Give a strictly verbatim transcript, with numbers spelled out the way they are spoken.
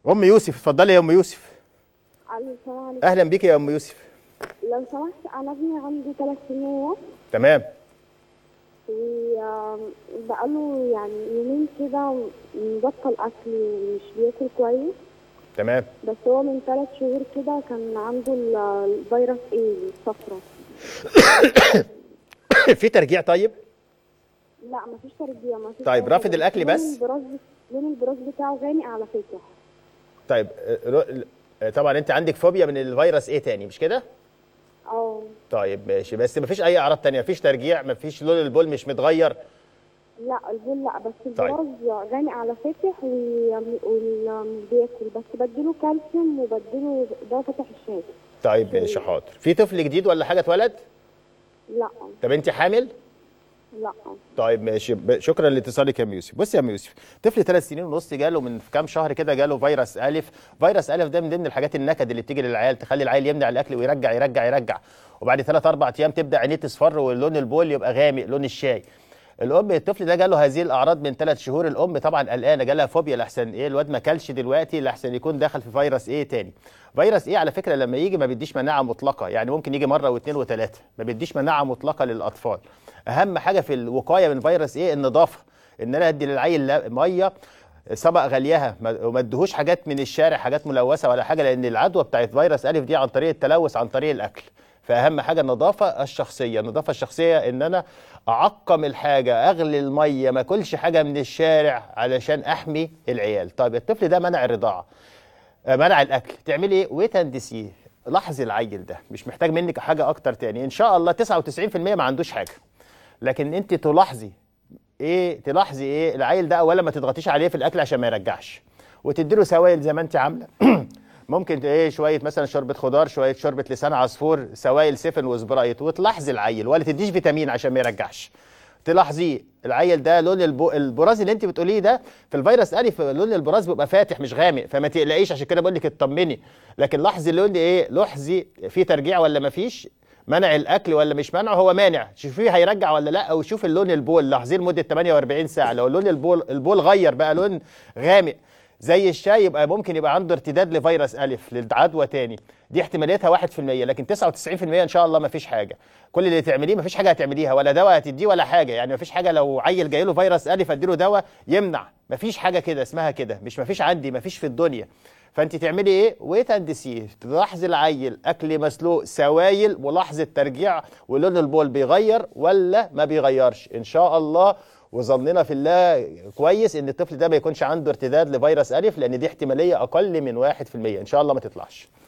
ام يوسف، اتفضلي يا ام يوسف. الو، السلام عليكم. اهلا بيكي يا ام يوسف. لو سمحت، انا ابني عنده ثلاث سنين ونص. تمام. وبقاله يعني يومين كده مبطل اكل ومش بياكل كويس. تمام. بس هو من ثلاث شهور كده كان عنده ال- الفيروس ايه الصفرة. في ترجيع؟ طيب. لا، مفيش ترجيع، مفيش. طيب، حاجة. رافض الاكل لون بس؟ البراز لون البراز بتاعه غامق على فاتح. طيب، رو- طبعا انت عندك فوبيا من الفيروس ايه تاني، مش كده؟ اه. طيب ماشي، بس مفيش اي اعراض تانية؟ مفيش ترجيع؟ مفيش لون البول مش متغير؟ لا، البول لا، بس طيب. البراز غامق على فاتح وبياكل، بس بديله كالسيوم وبديله دواء فتح الشاي. طيب ماشي حاضر. في طفل جديد ولا حاجه اتولد؟ لا. طب انت حامل؟ لا. طيب ماشي، ب- شكرا لاتصالك يا ام يوسف. بص يا ام يوسف، طفل ثلاث سنين ونص جاله من كام شهر كده، جاله فيروس الف. فيروس الف ده من ضمن الحاجات النكد اللي بتيجي للعيال، تخلي العيل يمنع الاكل ويرجع يرجع يرجع، وبعد ثلاث اربع ايام تبدا عينيه تصفر واللون البول يبقى غامق لون الشاي. الام الطفل ده جاله هذه الاعراض من ثلاث شهور. الام طبعا قلقانه، جالها فوبيا لحسن ايه الواد ما كلش دلوقتي، لحسن يكون دخل في فيروس ايه تاني. فيروس ايه على فكره لما يجي ما بيديش مناعه مطلقه، يعني ممكن يجي مره واثنين وثلاثه، ما بيديش مناعه مطلقه للاطفال. اهم حاجه في الوقايه من فيروس ايه النظافه، ان انا ادي للعيل ميه سبق غليها وما اديهوش حاجات من الشارع، حاجات ملوثه ولا حاجه، لان العدوى بتاعت فيروس الف دي عن طريق التلوث، عن طريق الاكل. فاهم حاجه النظافه الشخصيه. النظافه الشخصيه ان انا اعقم الحاجه، اغلي الميه، ما اكلش حاجه من الشارع علشان احمي العيال. طيب الطفل ده منع الرضاعه، آه، منع الاكل، تعملي ايه؟ ويت اند سي. لاحظي العيل ده مش محتاج منك حاجه اكتر تاني، ان شاء الله تسعة وتسعين في المية ما عندوش حاجه. لكن انت تلاحظي ايه، تلاحظي ايه العيل ده. اولا ما تضغطيش عليه في الاكل عشان ما يرجعش، وتديله سوائل زي ما انت عامله. ممكن ايه شويه مثلا شوربه خضار، شويه شوربه لسان عصفور، سوائل سيفن وسبرايت، وتلاحظي العيل. ولا تديش فيتامين عشان ما يرجعش. تلاحظي العيل ده لون البو... البراز اللي انت بتقوليه ده في الفيروس الف، لون البراز بيبقى فاتح مش غامق، فما تقلقيش، عشان كده بقول لك اطمني. لكن لاحظي اللون ايه، لاحظي في ترجيع ولا ما فيش، منع الاكل ولا مش منع. هو مانع، شوفيه هيرجع ولا لا، او شوف اللون البول، لاحظيه لمده ثمانية وأربعين ساعه. لو لون البول البول غير بقى لون غامق زي الشاي، يبقى ممكن يبقى عنده ارتداد لفيروس الف للعدوى تاني. دي احتماليتها واحد في المية، لكن تسعة وتسعين في المية ان شاء الله ما فيش حاجه. كل اللي تعمليه ما فيش حاجه هتعمليها، ولا دواء هتديه ولا حاجه، يعني ما فيش حاجه. لو عيل جاي له فيروس الف اديله دواء يمنع، ما فيش حاجه كده اسمها كده، مش ما فيش عندي، ما فيش في الدنيا. فانت تعملي ايه؟ ويت اند سي. تلاحظي العيل اكل مسلوق، سوائل، ملاحظه ترجيع، ولون البول بيغير ولا ما بيغيرش ان شاء الله. وظننا في الله كويس ان الطفل ده ما يكونش عنده ارتداد لفيروس الف، لان دي احتماليه اقل من واحد في المية، ان شاء الله ما تطلعش.